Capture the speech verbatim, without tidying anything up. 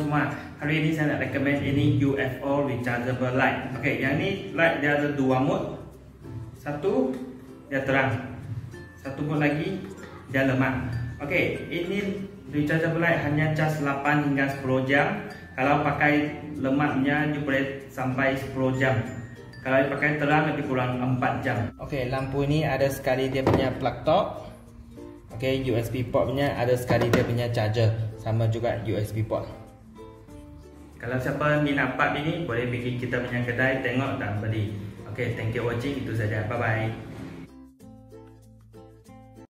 semua. Hari ini saya nak recommend ini U F O rechargeable light. Okey, yang ni light dia ada dua mode. Satu dia terang. Satu mode lagi dia lemak. Okey, ini rechargeable light hanya cas lapan hingga sepuluh jam. Kalau pakai lemaknya dia boleh sampai sepuluh jam. Kalau dipakai terang lebih kurang empat jam. Okey, lampu ini ada sekali dia punya plug top. Okey, U S B port punya ada sekali dia punya charger. Sama juga U S B port. Kalau siapa minat part ini boleh pergi kita punya kedai tengok dan beli. Okey, thank you watching, itu saja. Bye bye.